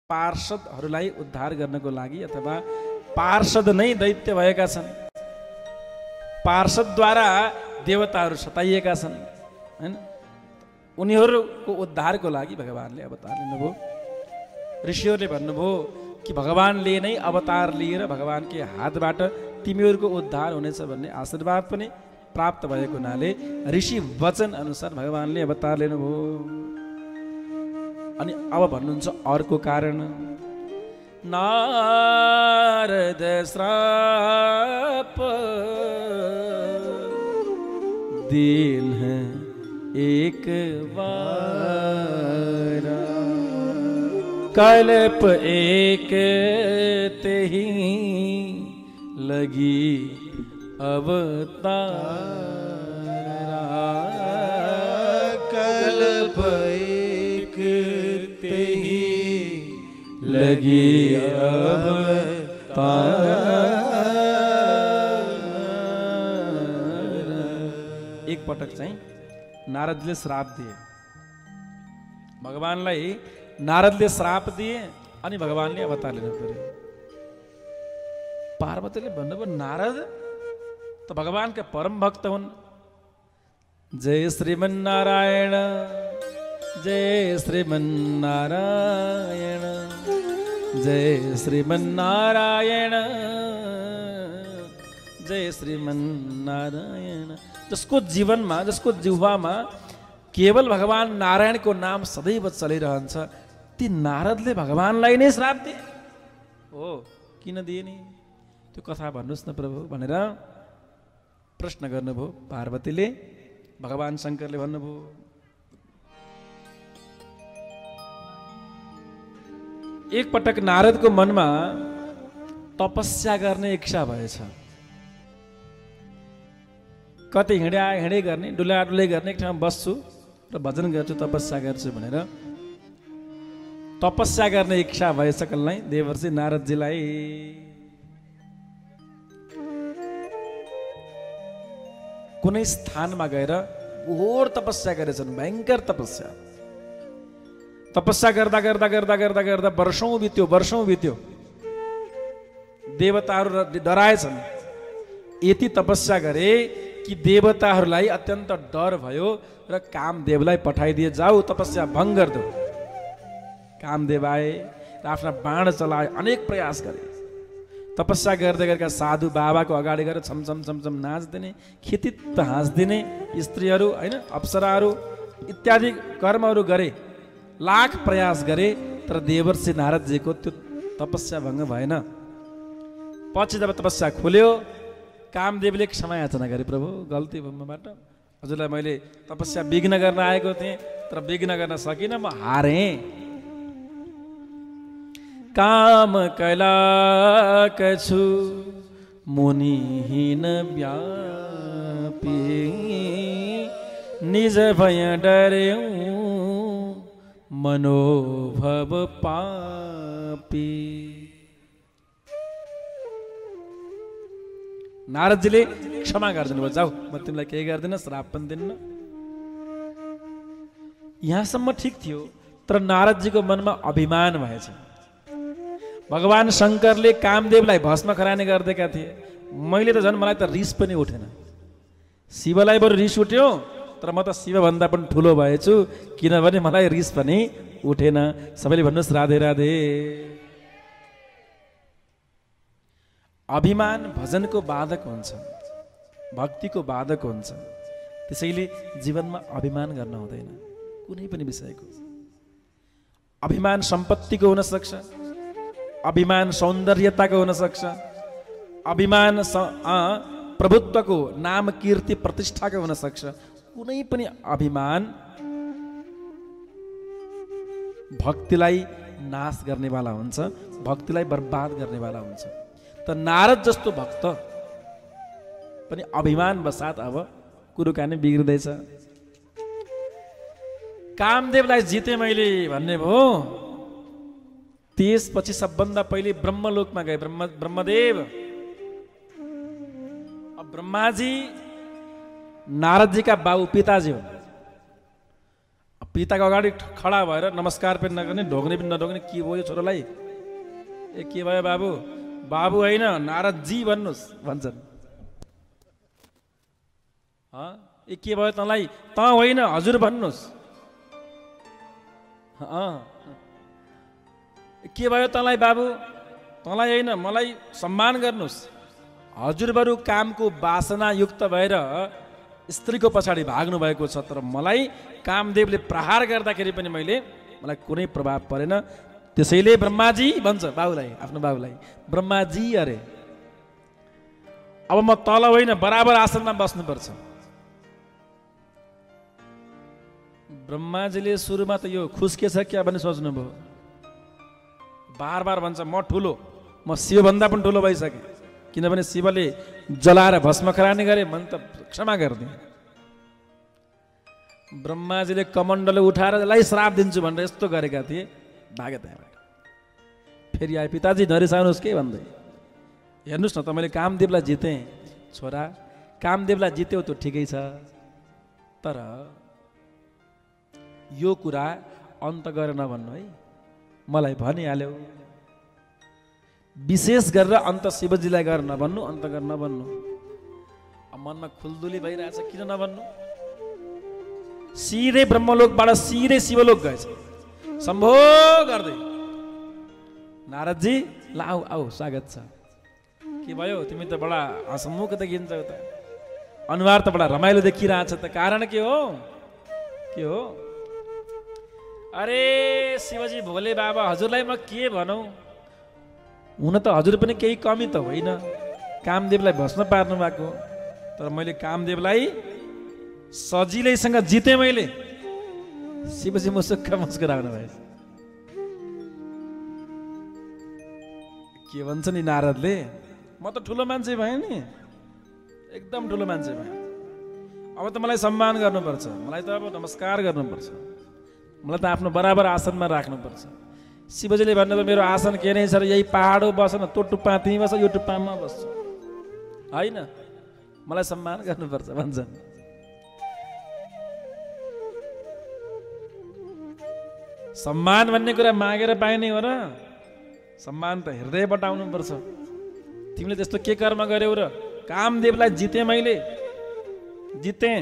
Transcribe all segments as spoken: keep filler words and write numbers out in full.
पार्षदहरूलाई उद्धार गर्नको लागि अथवा पार्षद नै दैत्य भएका छन्, पार्षदद्वारा देवताहरू सताइएका छन् हैन, उनीहरूको उद्धारको लागि भगवानले अवतार लिनुभयो। ऋषिहरूले भन्नुभयो कि भगवानले नै अवतार लिएर भगवानकै हातबाट तिमीहरूको उद्धार हुनेछ भन्ने आशीर्वाद पनि प्राप्त भएको हुनाले ऋषि वचन अनुसार भगवानले अवतार लिनुभयो। अनि अब भन्नुहुन्छ अर्को कारण, नारद श्राप दिन एक बार, कल्प एक तेहि लगी अवतार, कल्प एक तेहि लगी अवतार। एक पटक चाहिँ नारदले श्राप दिए, भगवानलाई नारदले श्राप दिए अनि भगवानले अवतार लिनु पर्यो। पार्वतीले भन्नुभयो नारद त भगवानका परम भक्त हुन्। जय श्रीमन्नारायण, जय श्रीमन्नारायण, जय श्रीमन्नारायण, जय श्रीमन्नारायण। जसको जीवनमा, जसको जिह्वामा केवल भगवान नारायणको नाम सदैव चलिरहन्छ, ती नारदले भगवानलाई नै श्राप दिए हो, किन दिए नि? त्यो कथा भन्नुहोस् न प्रभु भनेर प्रश्न गर्नुभयो पार्वतीले। भगवान शङ्करले भन्नुभयो एक पटक नारदको मनमा तपस्या गर्ने इच्छा भएछ। कतै हिँडा हिँडै गर्ने, डुला डुलै गर्ने, एक ठाउँमा बस्छु र भजन गर्छु, तपस्या गर्छु भनेर तपस्या गर्ने इच्छा भएछ कल्लाई देवर्षि नारदजीलाई। कुनै स्थानमा गएर घोर तपस्या गरेछन्, भयङ्कर तपस्या। तपस्या गर्दा गर्दा गर्दा गर्दा गर्दा वर्षौं बित्यो, वर्षौं बित्यो। देवताहरू डराएछन्। यति तपस्या गरे कि देवताहरूलाई अत्यन्त डर भयो र कामदेवलाई पठाइदिए, जाऊ तपस्या भङ्ग गर्दो। कामदेव आए र आफ्ना बाण चलाए, अनेक प्रयास गरे। तपस्या गर्दै गरेका साधु बाबाको अगाडि गएर छमछम छमछम नाच्दिने, खितित्त हाँस्दिने स्त्रीहरू होइन, अप्सराहरू इत्यादि कर्महरू गरे, लाख प्रयास गरे, तर देवर्षि नारदजीको त्यो तपस्या भङ्ग भएन। पछि जब तपस्या खुल्यो, कामदेवले क्षमा याचना गरे, प्रभु गल्ती भयो मबाट, हजुरलाई मैले तपस्या विघ्न गर्न आएको थिएँ तर विघ्न गर्न सकिनँ, म हारेँ। काम कैलाकछु मुनिहीन व्यापी, निज भय डर्यौ मनोभव पापी। नारदजीले क्षमा गरिदिनु भयो, जाऊ म तिमीलाई केही गर्दिनँ, श्राप पनि दिन्न। यहाँसम्म ठिक थियो, तर नारदजीको मनमा अभिमान भएछ। भगवान शङ्करले कामदेवलाई भस्म खरानी गरिदिएका थिए, मैले त झन् मलाई त रिस पनि उठेन। शिवलाई बरु रिस उठ्यो, तर म त शिवभन्दा पनि ठुलो भएछु, किनभने मलाई रिस पनि उठेन। सबैले भन्नुहोस् राधे राधे। अभिमान भजनको बाधक हुन्छ, भक्तिको बाधक हुन्छ। त्यसैले जीवनमा अभिमान गर्न हुँदैन कुनै पनि विषयको। अभिमान सम्पत्तिको हुन सक्छ, अभिमान सौन्दर्यताको हुन सक्छ, अभिमान प्रभुत्वको, नाम कीर्ति प्रतिष्ठाको हुन सक्छ। कुनै पनि अभिमान भक्तिलाई नाश गर्नेवाला हुन्छ, भक्तिलाई बर्बाद गर्नेवाला हुन्छ। त नारद जस्तो भक्त पनि अभिमान बसात अब कुरोकानी बिग्रिँदैछ। कामदेवलाई जिते मैले भन्ने भयो। त्यसपछि सबभन्दा पहिले ब्रह्मलोकमा गए ब्रह्म ब्रह्मदेव। अब ब्रह्माजी नारदजी का बाबु पिताजी हो। पिताको अगाडि खडा भएर नमस्कार पनि नगर्ने, ढोग्ने पनि नढोग्ने। के भयो छोरालाई? ए के भयो बाबु? बाबु होइन नारदजी भन्नुहोस् भन्छन्। ए के भयो तँलाई? त होइन हजुर भन्नुहोस्। के भयो तँलाई बाबु? तँलाई होइन मलाई सम्मान गर्नुहोस्। हजुर बरु कामको वासना युक्त भएर स्त्रीको पछाडि भाग्नु भएको छ, तर मलाई कामदेवले प्रहार गर्दाखेरि पनि मैले मलाई कुनै प्रभाव परेन। त्यसैले ब्रह्माजी भन्छ बाबुलाई, आफ्नो बाबुलाई, ब्रह्माजी अरे अब म तल होइन बराबर आसनमा बस्नुपर्छ। ब्रह्माजीले सुरुमा त यो खुस्के छ क्या भन्ने सोच्नुभयो। बार बार भन्छ म ठुलो, म शिवभन्दा पनि ठुलो भइसकेँ, किनभने शिवले जलाएर भस्म खरानी गरे, मन त क्षमा गरिदिए। ब्रह्माजीले कमण्डल उठाएर यसलाई श्राप दिन्छु भनेर यस्तो गरेका थिए, भागे त्यहाँबाट। फेरि आए, पिताजी नरिसाउनुहोस् के भन्दै, हेर्नुहोस् न त मैले कामदेवलाई जितेँ छोरा, कामदेवलाई जित्यो त्यो ठिकै छ, तर यो कुरा अन्त गरेर नभन्नु है, मलाई भनिहाल्यो। विशेष गरेर अन्त शिवजीलाई गरेर नभन्नु, अन्त गरेर नभन्नु। अब मनमा खुल्दुली भइरहेछ, किन नभन्नु? सिधै ब्रह्मलोकबाट सिधै शिवलोक गएछ सम्भो गर्दै। नारदजी ल आऊ आऊ स्वागत छ। के भयो? तिमी त बडा हसमुख देखिन्छौ त, अनुहार त बडा रमाइलो देखिरहेछ त, कारण के हो? के हो? अरे शिवजी भोले बाबा, हजुरलाई म के भनौँ? हुन त हजुर पनि केही कमी त होइन, कामदेवलाई भस्म पार्नु भएको, तर मैले कामदेवलाई सजिलैसँग जितेँ मैले। शिवजी मुसुक्क मुस्कुराउनु भएछ। के भन्छ नि नारदले, म त ठुलो मान्छे भएँ नि, एकदम ठुलो मान्छे भएँ, अब त मलाई सम्मान गर्नुपर्छ, मलाई त अब नमस्कार गर्नुपर्छ, मलाई त आफ्नो बराबर आसनमा राख्नुपर्छ। शिवजीले भन्नुभयो मेरो आसन के नै छ र, यही पहाड बस न, त्यो टुप्पा तिमी बस, यो टुप्पामा बस्छु, होइन मलाई सम्मान गर्नुपर्छ भन्छन्। सम्मान भन्ने कुरा मागेर पाइने हो र? सम्मान त हृदयबाट आउनुपर्छ। तिमीले त्यस्तो के कर्म गर्यौ र? कामदेवलाई जितेँ मैले, जितेँ।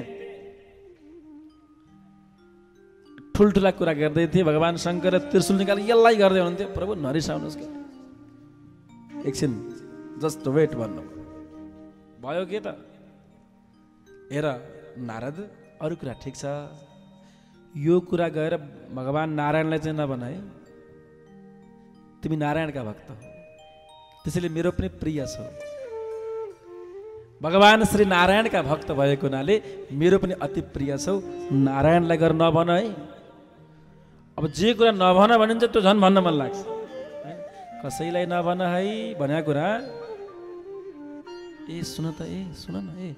ठुल्ठुला कुरा गर्दै थिए, भगवान् शङ्कर त्रिशूल निकाले यसलाई गर्दै हुनुहुन्थ्यो। प्रभु नरिसाउनुहोस् के, एकछिन जस्ट वेट भन्नु भयो के त? हेर नारद, अरू कुरा ठिक छ, यो कुरा गएर भगवान् नारायणलाई चाहिँ नभन है, तिमी नारायणका भक्त हो, त्यसैले मेरो पनि प्रिय छ। भगवान् श्री नारायणका भक्त भएको हुनाले मेरो पनि अति प्रिय छौ, नारायणलाई गरेर नभन है। अब जे कुरा नभन भनिन्छ त्यो झन् भन्न मन लाग्छ, कसैलाई नभन है भनेको कुरा। ए सुन त, ए सुन न, ए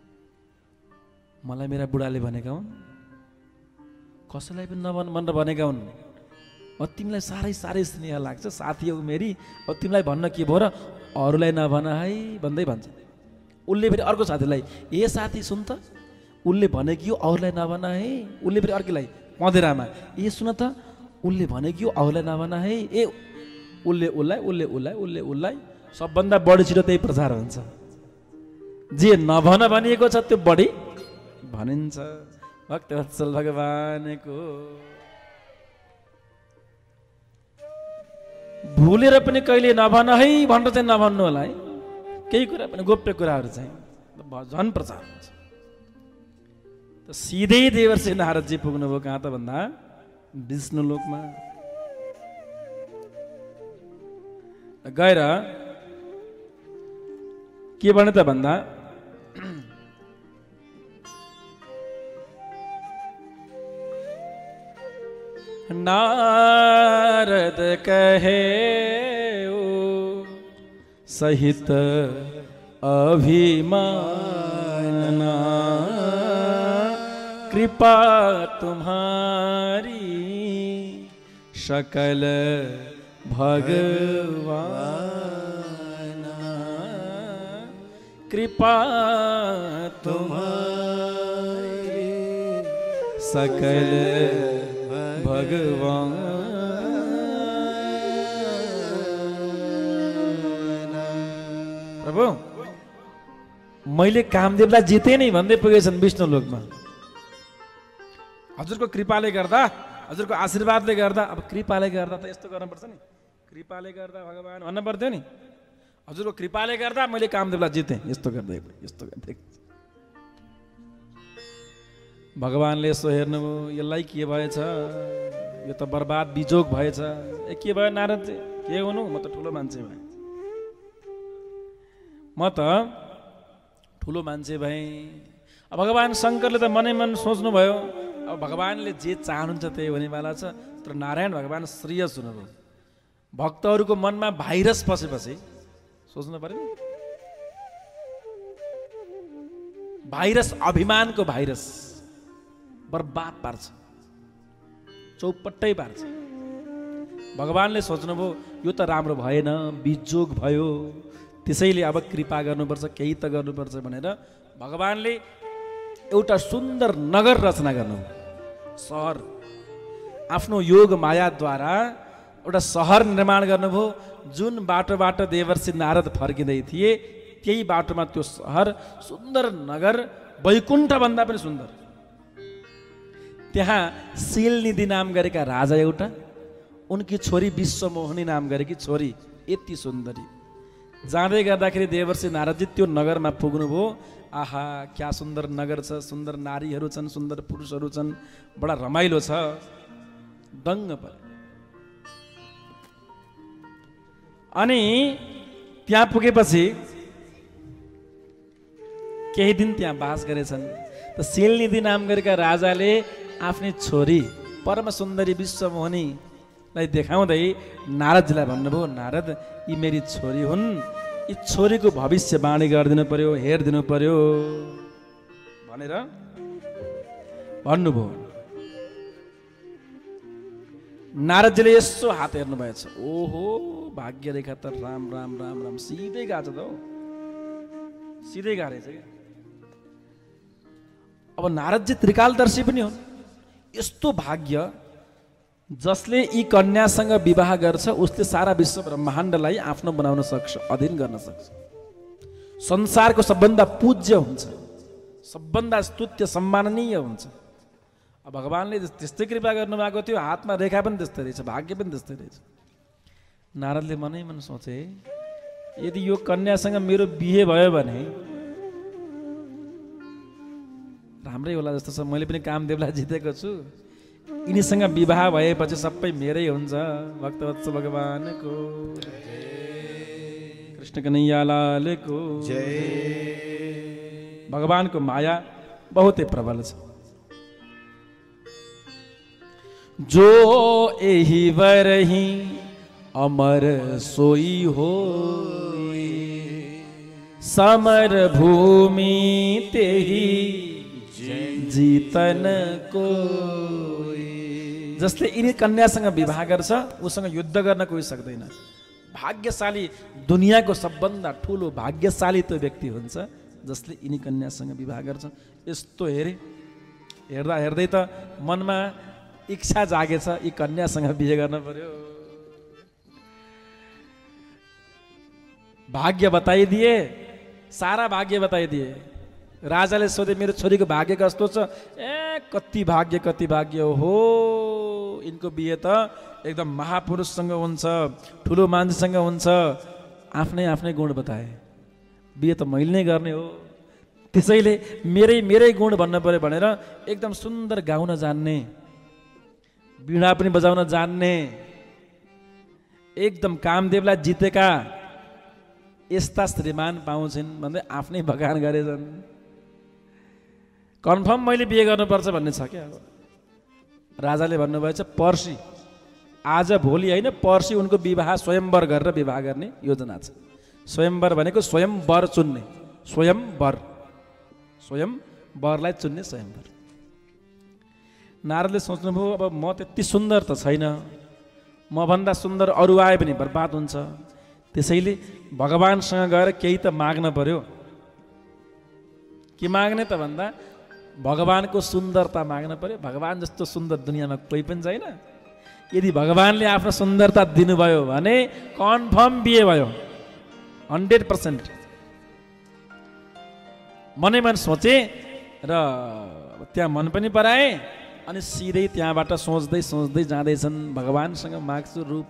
मलाई मेरा बुढाले भनेका हुन्, कसैलाई पनि नभन भनेर भनेका हुन्। अब तिमीलाई साह्रै साह्रै स्नेह लाग्छ, साथी हो मेरी, अब तिमीलाई भन्न के भयो र, अरूलाई नभन है भन्दै भन्छ। उसले फेरि अर्को साथीलाई, ए साथी सुन त, उसले भने कि अरूलाई नभन है। उसले फेरि अर्कीलाई पँधेरामा, ए सुन त, उसले भने कि अरूलाई नभन है। ए उसले उसलाई, उसले उसलाई, उसले उसलाई, सबभन्दा बढी छिटो त्यही प्रचार हुन्छ। जे नभन भनिएको छ त्यो बढी भनिन्छ। भक्तवत्सल भगवानको भुलेर पनि कहिले नभन है भनेर चाहिँ नभन्नु होला है। केही कुरा पनि गोप्य कुराहरू चाहिँ झन् प्रचार हुन्छ। त सिधै देवर्षि नारदजी पुग्नुभयो कहाँ त भन्दा विष्णु लोकमा गएर के भने त भन्दा नारद कहे ओ सहित अभिमानना कृपा तुम्हारी सकल भगवान कृपा तुम्हारी सकल भगवान। प्रभु मैले कामदेवलाई जिते नै भन्दै पुगेछन् विष्णु लोकमा। हजुरको कृपाले गर्दा, हजुरको आशीर्वादले गर्दा, अब कृपाले गर्दा त यस्तो गर्नुपर्छ नि, कृपाले गर्दा भगवान भन्न पर्थ्यो नि। हजुरको कृपाले गर्दा मैले कामदेवलाई जितेँ, यस्तो गर्दै यस्तो गर्दै भगवानले यसो हेर्नुभयो, यसलाई के भएछ, यो त बर्बाद बिजोग भएछ। ए के भयो नारद चाहिँ, के हुनु, म त ठुलो मान्छे भएँ, म त ठुलो मान्छे भएँ। अब भगवान शङ्करले त मनै मन सोच्नुभयो, अब भगवानले जे चाहनुहुन्छ त्यही हुनेवाला छ। तर नारायण भगवान सिरियस हुनुभयो। भक्तहरूको मनमा भाइरस पसेपछि सोच्नु पर्यो नि, भाइरस, अभिमानको भाइरस बर्बाद पार्छ, चौपट्टै पार्छ। भगवानले सोच्नुभयो यो त राम्रो भएन, बिजोग भयो, त्यसैले अब कृपा गर्नुपर्छ, केही त गर्नुपर्छ भनेर भगवानले एउटा सुन्दर नगर रचना गर्नु, सहर, आफ्नो योग मायाद्वारा एउटा सहर निर्माण गर्नुभयो। जुन बाटोबाट देवर्षि नारद फर्किँदै थिए त्यही बाटोमा त्यो सहर, सुन्दर नगर, वैकुण्ठभन्दा पनि सुन्दर। त्यहाँ शीलनिधि नाम गरेका राजा एउटा, उनकी छोरी विश्वमोहिनी नाम गरेकी छोरी, यति सुन्दरी। जाँदै गर्दाखेरि देवर्षि नारदजी त्यो नगरमा पुग्नुभयो। आहा क्या सुन्दर नगर छ, सुन्दर नारीहरू छन्, सुन्दर पुरुषहरू छन्, बडा रमाइलो छ, दङ्ग पर्यो। अनि त्यहाँ पुगेपछि केही दिन त्यहाँ बास गरेछन्। त शीलनिधि नाम गरेका राजाले आफ्नी छोरी परम सुन्दरी विश्वमोहिनीलाई देखाउँदै नारदजीलाई भन्नुभयो, नारद यी मेरी छोरी हुन्, यी छोरीको भविष्यवाणी गरिदिनु पर्यो, हेरिदिनु पर्यो भनेर भन्नुभयो। नारदजीले यसो हात हेर्नु भएछ, ओहो भाग्य रेखा त राम राम राम राम सिधै गएको छ त, हो सिधै गएको रहेछ क्या। अब नारदजी त्रिकालदर्शी पनि हुन्। यस्तो भाग्य, जसले यी कन्यासँग विवाह गर्छ उसले सारा विश्व ब्रह्माण्डलाई आफ्नो बनाउन सक्छ, अधीन गर्न सक्छ, संसारको सबभन्दा पूज्य हुन्छ, सबभन्दा स्तुत्य सम्माननीय हुन्छ। अब भगवानले त्यस्तै कृपा गर्नुभएको थियो, हातमा रेखा पनि त्यस्तै रहेछ, भाग्य पनि त्यस्तै रहेछ। नारदले मनै मन सोचे, यदि यो कन्यासँग मेरो बिहे भयो भने राम्रै होला जस्तो छ, मैले पनि कामदेवलाई जितेको छु, यिनीसँग विवाह भएपछि सबै मेरै हुन्छ। भक्तवत्सल भगवानको जय, कृष्ण कन्हैया लालको जय। भगवानको माया बहुतै प्रबल छ। जो एहि वरहि अमर सोई हो, समर भूमि तेहि जीतन को। जसले यिनी कन्यासँग विवाह गर्छ उसँग युद्ध गर्न कोही सक्दैन। भाग्यशाली, दुनियाँको सबभन्दा ठुलो भाग्यशाली त्यो व्यक्ति हुन्छ जसले यिनी कन्यासँग विवाह गर्छ। यस्तो हेरे हेर्दा हेर्दै त मनमा इच्छा जागेछ, यी कन्यासँग बिहे गर्न पर्यो। भाग्य बताइदिए, सारा भाग्य बताइदिए। राजाले सोधे मेरो छोरीको भाग्य कस्तो छ? ए कति भाग्य कति भाग्य हो, यिनको बिहे त एकदम महापुरुषसँग हुन्छ, ठुलो मान्छेसँग हुन्छ। आफ्नै आफ्नै गुण बताए, बिहे त मैले नै गर्ने हो, त्यसैले मेरै मेरै गुण भन्न पर्यो भनेर एकदम सुन्दर गाउन जान्ने, वीणा पनि बजाउन जान्ने, एकदम कामदेवलाई जितेका यस्ता श्रीमान पाउँछन् भन्दै आफ्नै बगान गरेछन्। कन्फर्म मैले बिहे गर्नुपर्छ भन्ने छ क्या। राजाले भन्नुभएछ पर्सि, आज भोलि होइन, पर्सि उनको विवाह स्वयंवर गरेर विवाह गर्ने योजना छ। स्वयंवर भनेको स्वयं वर चुन्ने, स्वयं वर, स्वयं वरलाई चुन्ने स्वयंवर। नारदले सोच्नुभयो अब म त्यति सुन्दर त छैन, म भन्दा सुन्दर अरू आए पनि बर्बाद हुन्छ, त्यसैले भगवानसँग गएर केही त माग्न पर्यो। के माग्ने त भन्दा भगवानको सुन्दरता माग्न पर्यो। भगवान जस्तो सुन्दर दुनियाँमा कोही पनि छैन। यदि भगवानले आफ्नो सुन्दरता दिनुभयो भने कन्फर्म बिहे भयो हन्ड्रेड पर्सेन्ट। मनै मन सोचे र त्यहाँ मन पनि पराए अनि सिधै त्यहाँबाट सोच्दै सोच्दै जाँदैछन् भगवानसँग माग्छु रूप।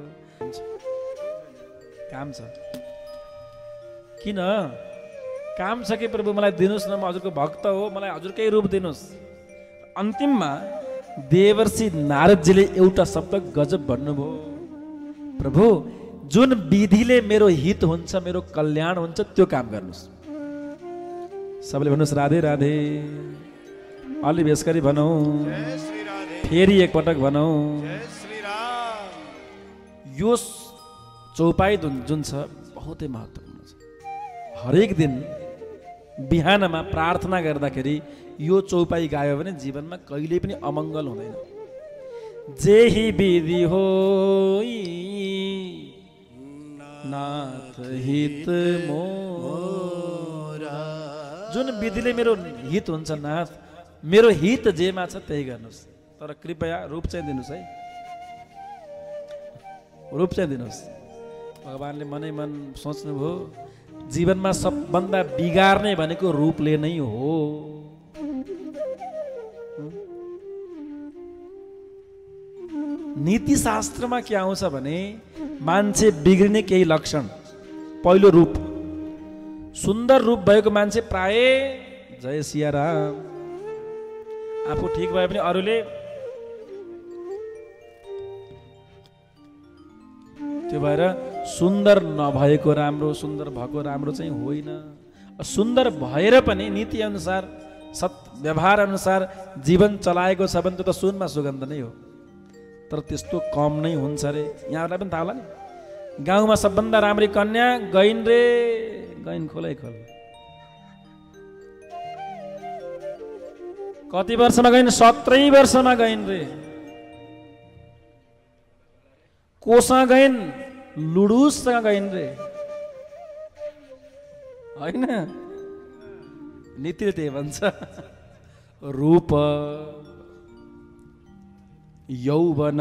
काम छ किन काम छ कि प्रभु मलाई दिनुहोस् न, म हजुरको भक्त हो, मलाई हजुरकै रूप दिनुहोस्। अन्तिममा देवर्षि नारदजीले एउटा शब्द गजब भन्नुभयो, प्रभु जुन विधिले मेरो हित हुन्छ, मेरो कल्याण हुन्छ त्यो काम गर्नुहोस्। सबले भन्नुहोस् राधे राधे। अलि भेषकरी भनौँ, फेरि एकपटक भनौँ। यो चौपाई जुन छ बहुतै महत्त्वपूर्ण छ। हरेक दिन बिहानमा प्रार्थना गर्दाखेरि यो चौपाई गायो भने जीवनमा कहिले पनि अमङ्गल हुँदैन। जेहि विधि होई नाथ हित मोरा, जुन विधिले मेरो हित हुन्छ नाथ, मेरो हित जेमा छ त्यही गर्नुहोस्। तर कृपया रूप चाहिँ दिनुहोस् है, रूप चाहिँ दिनुहोस्। भगवानले मनै मन सोच्नुभयो जीवनमा सबभन्दा बिगार्ने भनेको रूपले नै हो। नीति शास्त्रमा के आउँछ भने मान्छे बिग्रिने केही लक्षण, पहिलो रूप। सुन्दर रूप भएको मान्छे प्राय जय सियाराम, आफू ठिक भए पनि अरूले त्यो भएर सुन्दर नभएको राम्रो, सुन्दर भएको राम्रो चाहिँ होइन। सुन्दर भएर पनि नीति अनुसार सत् व्यवहार अनुसार जीवन चलाएको छ भने त्यो त सुनमा सुगन्ध नै हो। तर त्यस्तो कम नै हुन्छ अरे। यहाँहरूलाई पनि थाहा होला नि, गाउँमा सबभन्दा राम्री कन्या गइन् रे, गइन् खोलै खोल। कति वर्षमा गइन्? सत्रै वर्षमा गइन् रे। कोसँग गइन्? लुडुससँग गइन् रे। होइन, नीतिले त्यही भन्छ। रूप यौवन,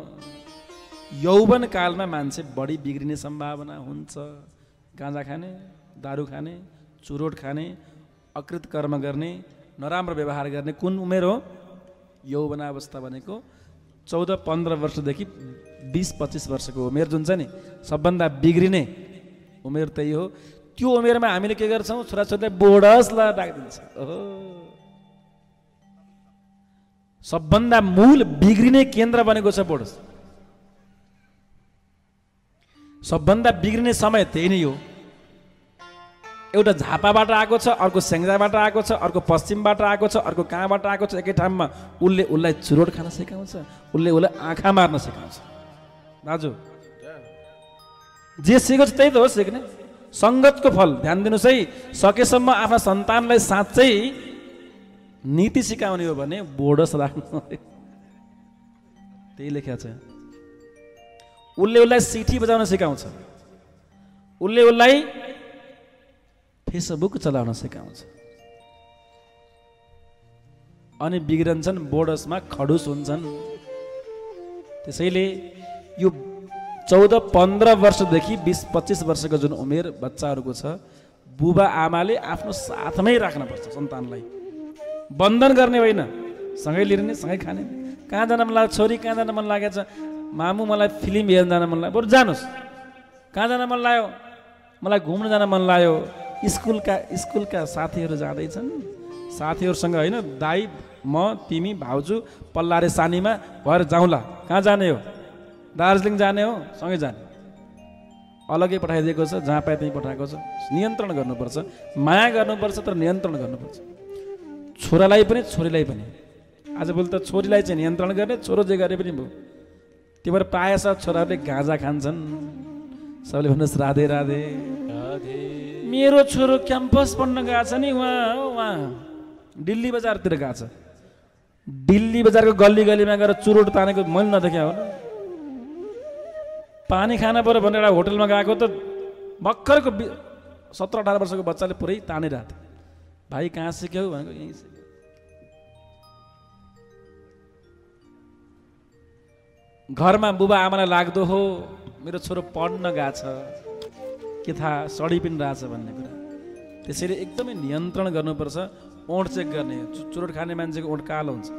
यौवन कालमा मान्छे बढी बिग्रिने सम्भावना हुन्छ। गाँजा खाने, दारू खाने, चुरोट खाने, अकृत कर्म गर्ने, नराम्रो व्यवहार गर्ने कुन उमेर हो? यौवनावस्था भनेको चौध पन्ध्र वर्षदेखि बिस पच्चिस वर्षको उमेर जुन छ नि सबभन्दा बिग्रिने उमेर त्यही हो। त्यो उमेरमा हामीले के गर्छौँ? छोराछोरीलाई बोडसलाई डाकिदिन्छ। ओहो, सबभन्दा मूल बिग्रिने केन्द्र बनेको छ बोडस। सबभन्दा बिग्रिने समय त्यही नै हो। एउटा झापाबाट आएको छ, अर्को स्याङ्जाबाट आएको छ, अर्को पश्चिमबाट आएको छ, अर्को कहाँबाट आएको छ। एकै ठाउँमा उसले उसलाई चुरोट खान सिकाउँछ, उसले उसलाई आँखा मार्न सिकाउँछ। दाजु जे सिकेको छ त्यही त हो सिक्ने। सङ्गतको फल ध्यान दिनुहोस् है। सकेसम्म आफ्ना सन्तानलाई साँच्चै नीति सिकाउने हो भने बोडस राख्नु। त्यही लेखेको छ। उसले उसलाई सिठी बजाउन सिकाउँछ, उसले उसलाई फेसबुक चलाउन सिकाउँछ, अनि बिग्रन्छन्, बोडसमा खडुस हुन्छन्। त्यसैले यो चौध पन्ध्र वर्षदेखि बिस पच्चिस वर्षको जुन उमेर बच्चाहरूको छ, बुबा आमाले आफ्नो साथमै राख्नुपर्छ। सन्तानलाई बन्धन गर्ने होइन, सँगै लिने, सँगै खाने। कहाँ जान मन लाग्यो? छोरी कहाँ जान मन लागेको छ? मामु मलाई फिल्म हेर्न जान मन लाग्यो। बरु जानुहोस्। कहाँ जान मन लाग्यो? मलाई घुम्न जान मन लाग्यो। स्कुलका स्कुलका साथीहरू जाँदैछन्, साथीहरूसँग होइन, दाई म तिमी भाउजू पल्लारे सानीमा भएर जाउँला। कहाँ जाने हो? दार्जिलिङ जाने हो? सँगै जाने। अलग्गै पठाइदिएको छ, जहाँ पाए त्यहीँ पठाएको छ। नियन्त्रण गर्नुपर्छ, माया गर्नुपर्छ, तर नियन्त्रण गर्नुपर्छ। छोरालाई पनि छोरीलाई पनि। आजभोलि त छोरीलाई चाहिँ नियन्त्रण गर्ने, छोरो जे गरे पनि भयो। त्यो भएर प्रायः सब छोराहरूले गाँजा खान्छन्। सबले भन्नुहोस् राधे राधे। मेरो छोरो क्याम्पस पढ्न गएको छ नि, उहाँ उहाँ दिल्ली बजारतिर गएको छ। दिल्ली बजारको गल्ली गल्लीमा गएर चुरोट तानेको मैले नदेखे हो। पानी खाना पऱ्यो भनेर एउटा होटलमा गएको त भर्खरको सत्र अठार वर्षको बच्चाले पुरै तानिरहेको थियो। भाइ कहाँ सिक्यौ भनेको? यहीँ सिक्यो। घरमा बुबा आमालाई लाग्दो हो मेरो छोरो पढ्न गएको छ, के थाहा सडी पनि रहेछ भन्ने कुरा। त्यसैले एकदमै नियन्त्रण गर्नुपर्छ। ओठ चेक गर्ने, चुरोट खाने मान्छेको ओठ कालो हुन्छ।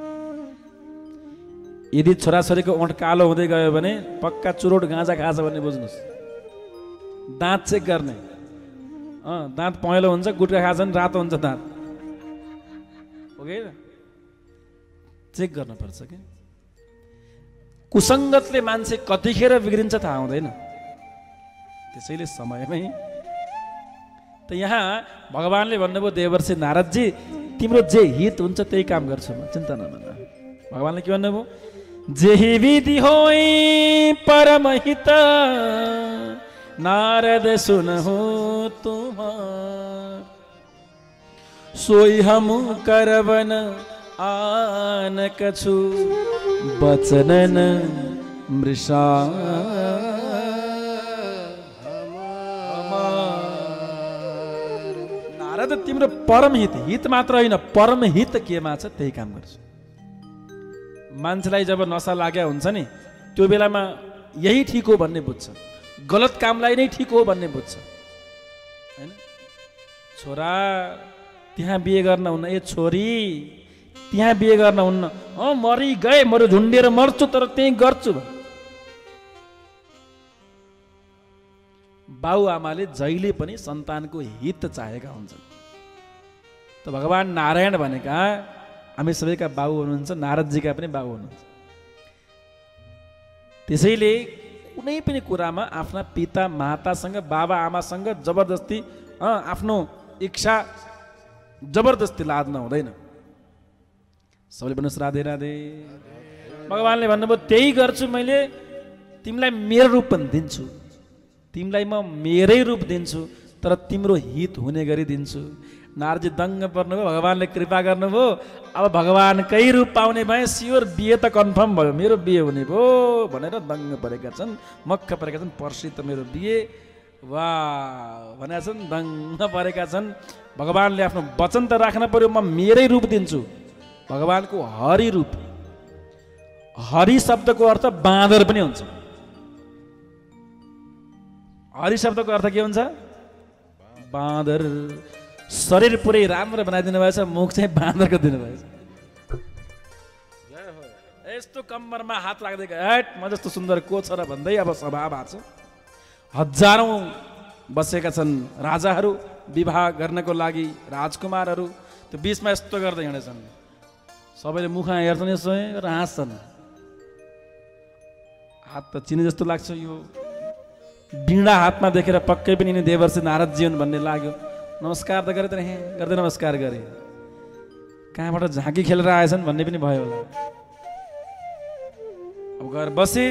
यदि छोराछोरीको ओठ कालो हुँदै गयो भने पक्का चुरोट गाँजा खान्छ भन्ने बुझ्नुहोस्। दाँत चेक गर्ने, अँ दाँत पहेँलो हुन्छ, गुट्का खान्छ भने रातो हुन्छ दाँत, हो कि चेक गर्नुपर्छ कि। कुसङ्गतले मान्छे कतिखेर बिग्रिन्छ थाहा हुँदैन। त्यसैले समयमै त यहाँ भगवानले भन्नुभयो देवर्षि नारदजी तिम्रो जे हित हुन्छ त्यही काम गर्छु म, चिन्ता नमान। भगवानले के भन्नुभयो? जेहि विधि होइ परम हित नारद सुनहु तुमार, सोई हम करवन आन कछु बचनन मृषा। नारद तिम्रो परम हित, हित मात्र होइन परम हित केमा छ त्यही काम गर्छु। मान्छेलाई जब नसा लाग्या हुन्छ नि त्यो बेलामा यही ठिक हो भन्ने बुझ्छ, गलत कामलाई नै ठिक हो भन्ने बुझ्छ हैन। छोरा त्यहाँ बिहे गर्न हुन्न, ए छोरी त्यहाँ बिहे गर्न हुन्न, अँ मरि गए मरो झुन्डिएर मर्छु तर त्यही गर्छु। बाउ आमाले जहिले पनि सन्तानको हित चाहेका हुन्छन्। त भगवान नारायण भनेका हामी सबैका बाउ हुनुहुन्छ, नारदजीका पनि बाउ हुनुहुन्छ। त्यसैले कुनै पनि कुरामा आफ्ना पिता मातासँग बाबा आमासँग जबरजस्ती अँ आफ्नो इच्छा जबरजस्ती लाद्न हुँदैन। सबैले भन्नुहोस् राधे राधे। भगवानले भन्नुभयो त्यही गर्छु मैले, तिमीलाई मेरो रूप पनि दिन्छु, तिमीलाई म मेरै रूप दिन्छु तर तिम्रो हित हुने गरी दिन्छु। नारदजी दङ्ग पर्नुभयो, भगवानले कृपा गर्नुभयो। अब भगवानकै रूप पाउने भए स्योर बिहे त कन्फर्म भयो, मेरो बिहे हुने भयो भनेर दङ्ग परेका छन्, मक्ख परेका छन्। पर्सि त मेरो बिहे वाह भनेका छन्, दङ्ग परेका छन्। भगवानले आफ्नो वचन त राख्न पर्यो, म मेरै रूप दिन्छु। भगवानको हरि रूप, हरि शब्दको अर्थ बाँदर पनि हुन्छ। हरि शब्दको अर्थ के हुन्छ? बाँदर। शरीर पुरै राम्रो बनाइदिनु भएछ, मुख चाहिँ बाँदरको दिनुभएछ। यस्तो कम्मरमा हात लाग्दै हट म जस्तो सुन्दर को छ र भन्दै अब सभा भएको छ। हजारौँ बसेका छन् राजाहरू विवाह गर्नको लागि, राजकुमारहरू त्यो बिचमा यस्तो गर्दै हिँडेछन्। सबैले मुखमा हेर्छन् यसो र हाँस्छन्। हात त चिने जस्तो लाग्छ, यो बिँडा हातमा देखेर पक्कै पनि यिनी देवर्षि नारदजी हुन् भन्ने लाग्यो। नमस्कार त गरे त हे गर्दै नमस्कार गरे, कहाँबाट झाँकी खेलेर आएछन् भन्ने पनि भयो होला। अब गएर बसे,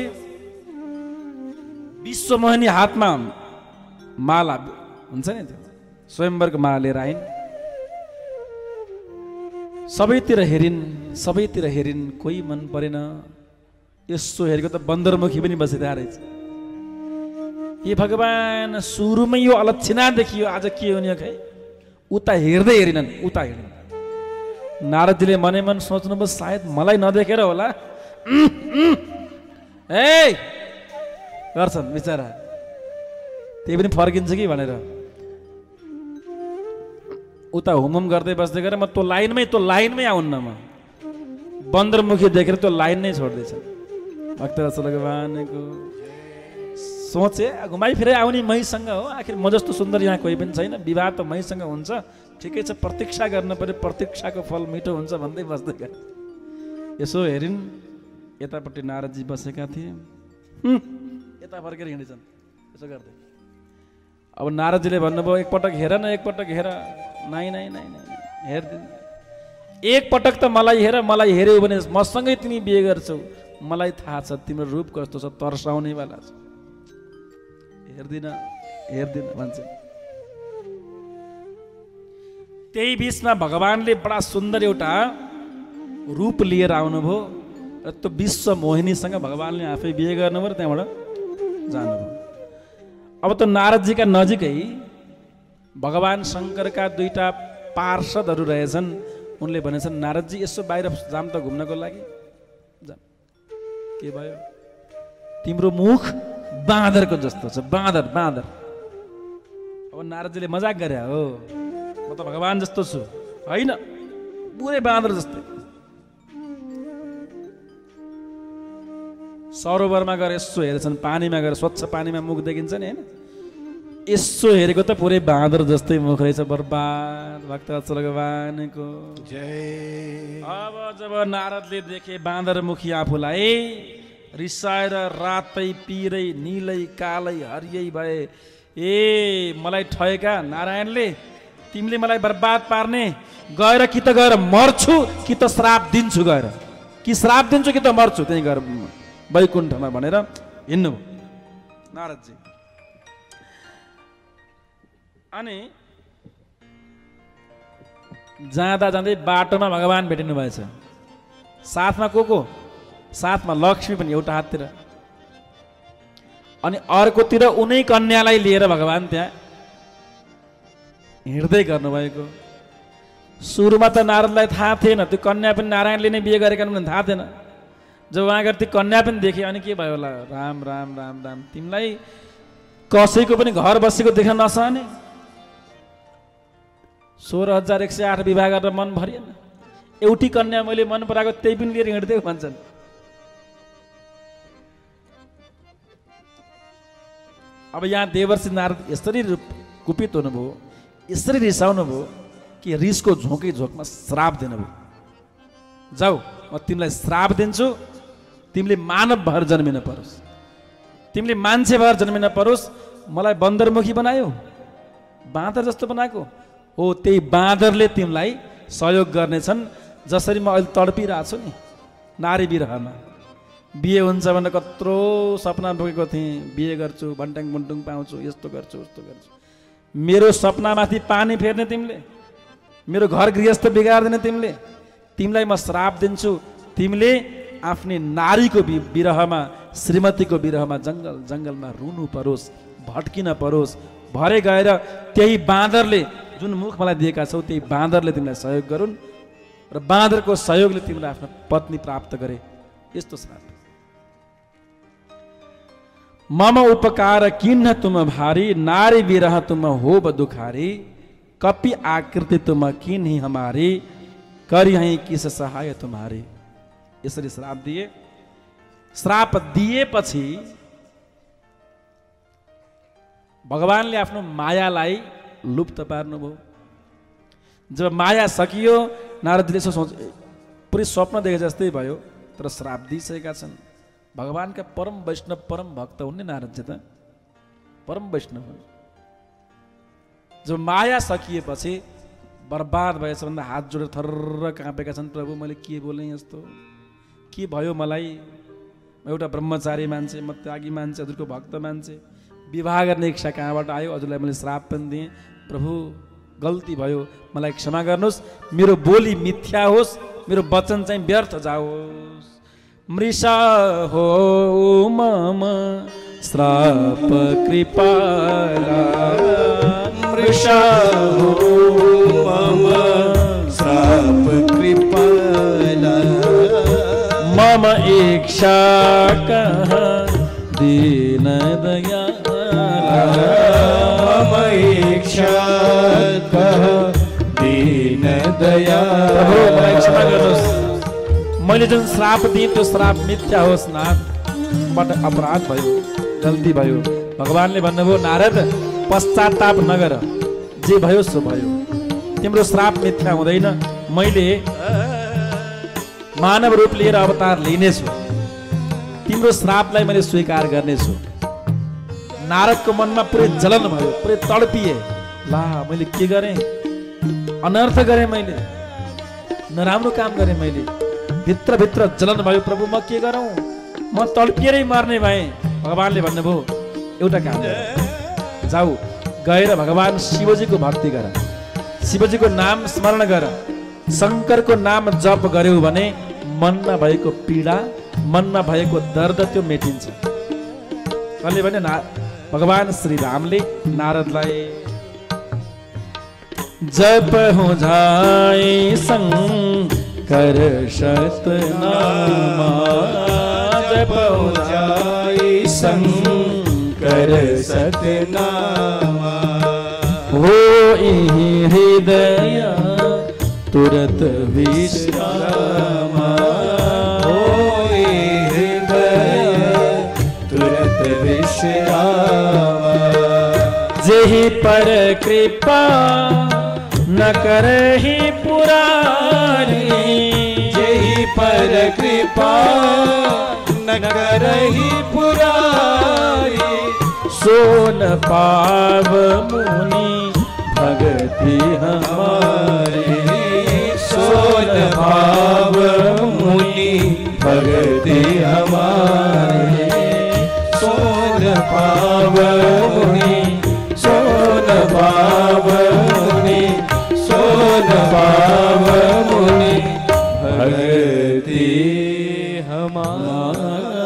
विश्वमोहिनी हातमा माला हुन्छ नि त्यो स्वयम्वरको माला लिएर आइन्। सबैतिर हेरिन्, सबैतिर हेरिन्, कोही मन परेन। यसो हेरेको त बन्दरमुखी पनि बसिरहेको रहेछ। ए भगवान, सुरुमै यो अलक्षिणा देखियो, आज के हुने खै। उता हेर्दै हेरिनन्, उता हेरिन्। नारदजीले मनै मन सोच्नुभयो सायद मलाई नदेखेर होला ए गर्छन् बिचरा, त्यही पनि फर्किन्छ कि भनेर उता हुमहुम गर्दै बस्दै गरेर म त्यो लाइनमै त्यो लाइनमै आउन्न, म बन्दरमुखी देखेर त्यो लाइन नै छोड्दैछ। भक्तवत्सल भगवानको सोचे घुमाइ फिराइ आउने मैसँग हो, आखिर म जस्तो सुन्दर यहाँ कोही पनि छैन, विवाह त मैसँग हुन्छ, ठिकै छ प्रतीक्षा गर्न पर्यो, प्रतीक्षाको फल मिठो हुन्छ भन्दै बस्दै गए। यसो हेरिन्, यतापट्टि नारदजी बसेका थिए, यता फर्केर हिँडेछन् यसो गर्दै। अब नारदजीले भन्नुभयो एकपटक हेर न, एकपटक हेर। नाइ नाइ नाइ नाइ हेर्दिन, एकपटक त मलाई हेर, मलाई हेऱ्यौ भने मसँगै तिमी बिहे गर्छौ, मलाई थाहा छ तिम्रो रूप कस्तो छ, तर्साउने वाला छ। हेर्दिन हेर्दिन भन्छ। त्यही बिचमा भगवानले बडा सुन्दर एउटा रूप लिएर आउनुभयो र त्यो विश्व मोहिनीसँग भगवानले आफै बिहे गर्नुभयो र त्यहाँबाट जानुभयो। अब त नारदजीका नजिकै भगवान शङ्करका दुईटा पार्षदहरू रहेछन्। उनले भनेछन् नारदजी यसो बाहिर जाम त घुम्नको लागि। जा के भयो? तिम्रो मुख बाँदरको जस्तो छ, बाँदर बाँदर। अब नारदजीले मजाक गरे हो, म त भगवान जस्तो छु, होइन, पुरै बाँदर जस्तै। सरोवरमा गएर यसो हेरेछन्, पानीमा गएर स्वच्छ पानीमा मुख देखिन्छ नि, होइन, यसो हेरेको त पुरै बाँदर जस्तै मुख रहेछ। बर्बाद भक्तवत्सल भगवानको जय। अब जब नारदले देखे बाँदर मुखी आफूलाई, रिसाएर रातै पिरै निलै कालै हरियै भए। ए मलाई ठएका नारायणले, तिमीले मलाई बर्बाद पार्ने, गएर कि त गएर मर्छु कि त श्राप दिन्छु, गएर कि श्राप दिन्छु कि त मर्छु, त्यही गएर वैकुण्ठमा भनेर हिँड्नु नारदजी। अनि जाँदा जाँदै बाटोमा भगवान भेटिनु भएछ। साथमा को को? साथमा लक्ष्मी पनि एउटा हाततिर, अनि अर्कोतिर उनै कन्यालाई लिएर भगवान त्यहाँ हिँड्दै गर्नुभएको। सुरुमा त नारदलाई थाहा थिएन, त्यो कन्या पनि नारायणले नै बिहे गरेका पनि थाहा थिएन। जब उहाँ गएर त्यो कन्या पनि देखे, अनि के भयो होला, राम राम राम राम, तिमीलाई कसैको पनि घर बसेको देख्न नसहने, सोह्र हजार एक सय आठ विवाह गरेर मन भरिएन, एउटी कन्या मैले मन पराएको त्यही पनि लिएर हिँड्दै भन्छन्। अब यहाँ देवर्षि नारद यसरी कुपित हुनुभयो, यसरी रिसाउनु भयो कि रिसको झोकै झोकमा श्राप दिनुभयो। जाऊ, म तिमीलाई श्राप दिन्छु, तिमीले मानव भएर जन्मिन परोस्, तिमीले मान्छे भएर जन्मिन परोस्। मलाई बन्दरमुखी बनायो, बाँदर जस्तो बनाएको हो, त्यही बाँदरले तिमीलाई सहयोग गर्नेछन्। जसरी म अहिले तडपिरहेको छु नि नारी विरहमा, बिहे हुन्छ भनेर कत्रो सपना बोकेको थिएँ, बिहे गर्छु, भन्ट्याङ बुन्टुङ पाउँछु, यस्तो गर्छु उस्तो गर्छु, मेरो सपनामाथि पानी फेर्ने तिमीले, मेरो घर गृहस्थ बिगार्दिने तिमीले, तिमीलाई म श्राप दिन्छु। तिमीले आफ्नै नारीको विरहमा, श्रीमतीको विरहमा जङ्गल जङ्गलमा रुनु परोस्, भट्किन परोस्। भरे गएर त्यही बाँदरले, जुन मुख मलाई दिएका छौ, त्यही बाँदरले तिमीलाई सहयोग गरून्, र बाँदरको सहयोगले तिमीले आफ्नो पत्नी प्राप्त गरे। यस्तो श्राप। मम उपकार किन्न तुम भारी, नारी विरह तुम हो दुखारी, कपि आकृति तुम किन्ही हमारी, करी हैं किस सहाय तुम्हारी। यसरी श्राप दिए। श्राप दिएपछि भगवानले आफ्नो मायालाई लुप्त पार्नुभयो। जब माया सकियो, नारदले यसो सोच, पुरै स्वप्न देखे जस्तै भयो, तर श्राप दिइसकेका छन्। भगवानका परम वैष्णव, परम भक्त हुन् नि नारदजी, त परम वैष्णव हुन्। जब माया सकिएपछि बर्बाद भएछ भन्दा हात जोडेर थर्र काँपेका छन्, प्रभु मैले के बोलेँ, यस्तो के भयो मलाई, म एउटा ब्रह्मचारी मान्छे, म त्यागी मान्छे, हजुरको भक्त मान्छे, विवाह गर्ने इच्छा कहाँबाट आयो, हजुरलाई मैले श्राप पनि दिएँ, प्रभु गल्ती भयो, मलाई क्षमा गर्नुहोस्, मेरो बोली मिथ्या होस्, मेरो वचन चाहिँ व्यर्थ जाओस्। मृषा हो मम श्राप कृपाला, मृषा हो मम श्राप कृपाला, मम इच्छा कहाँ दीन दयाला, मम इच्छा कहाँ दीन दयाला। प्रभु मलाई क्षमा गर्नुहोस्, मैले जुन श्राप दिएँ त्यो श्राप मिथ्या होस् नाथ, बाट अपराध भयो, गल्ती भयो। भगवानले भन्नुभयो, नारद पश्चाताप नगर, जे भयो सो भयो, तिम्रो श्राप मिथ्या हुँदैन, मैले मानव रूप लिएर अवतार लिनेछु, तिम्रो श्रापलाई मैले स्वीकार गर्नेछु। नारदको मनमा पुरै जलन भयो, पुरै तडपिए, ला मैले के गरेँ, अनर्थ गरेँ, मैले नराम्रो काम गरेँ, मैले भित्रभित्र जलन भयो, प्रभु म के गरौँ, म तडपिएरै मर्ने भएँ। भगवानले भन्नुभयो, एउटा काम गर, जाऊ गएर भगवान शिवजीको भक्ति गर, शिवजीको नाम स्मरण गर, शङ्करको नाम जप गर्यौ भने मनमा भएको पीडा, मनमा भएको दर्द त्यो मेटिन्छ। कसले भने, ना भगवान श्री रामले नारदलाई, जप हो जाए शंकर शतनामा, जप हो जाए शंकर सतनामा। हो इहि हृदय तुरत विश्रामा। होई हृदय तुरत विश्रामा। जेहि पर कृपा न करहि पुरारी। जेहि पर कृपा न करहि पुरारी। सो न पाव मुनि भगति हमारी। सो न पाव मुनि भगति हमारी। सो न पाव मुनि सो न पाव मुनि सो न पाव मुनि भगति हमारी।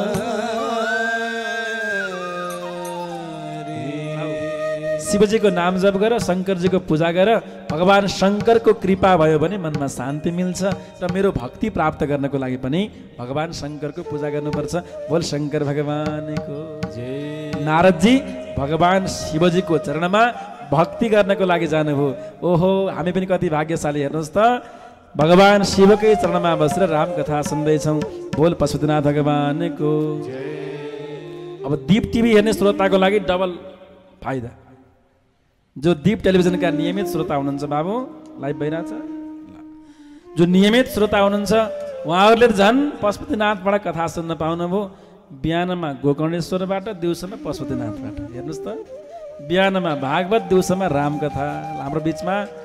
शिवजीको नाम जप गर, शङ्करजीको पूजा गर। भगवान शङ्करको कृपा भयो भने मनमा शान्ति मिल्छ र मेरो भक्ति प्राप्त गर्नको लागि पनि भगवान शङ्करको पूजा गर्नुपर्छ। बोल शङ्कर भगवानको जय। नारदजी भगवान शिवजीको चरणमा भक्ति गर्नको लागि जानुभयो। ओहो, हामी पनि कति भाग्यशाली। हेर्नुहोस् त, भगवान शिवकै चरणमा बसेर रामकथा सुन्दैछौँ। बोल पशुपतिनाथ भगवानको जय। अब दीप टिभी हेर्ने श्रोताको लागि डबल फाइदा। जो दीप टेलिभिजनका नियमित श्रोता हुनुहुन्छ, बाबु लाइभ भइरहेछ, जो नियमित श्रोता हुनुहुन्छ उहाँहरूले झन् पशुपतिनाथबाट कथा सुन्न पाउनुभयो। बिहानमा गोकर्णेश्वरबाट, दिउँसोमा पशुपतिनाथबाट। हेर्नुहोस् त, बिहानमा भागवत, दिउँसोमा रामकथा। हाम्रो बिचमा